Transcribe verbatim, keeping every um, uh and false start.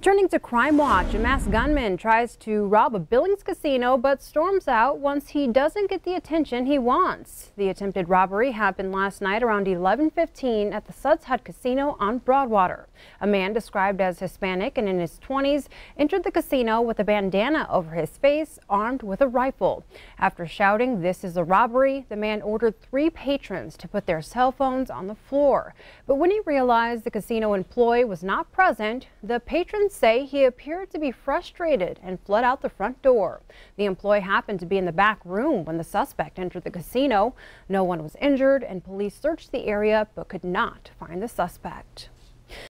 Turning to Crime Watch, a masked gunman tries to rob a Billings casino but storms out once he doesn't get the attention he wants. The attempted robbery happened last night around eleven fifteen at the Suds Hut Casino on Broadwater. A man described as Hispanic and in his twenties entered the casino with a bandana over his face, armed with a rifle. After shouting, "This is a robbery," the man ordered three patrons to put their cell phones on the floor. But when he realized the casino employee was not present, the patrons say he appeared to be frustrated and fled out the front door. The employee happened to be in the back room when the suspect entered the casino. No one was injured and police searched the area but could not find the suspect.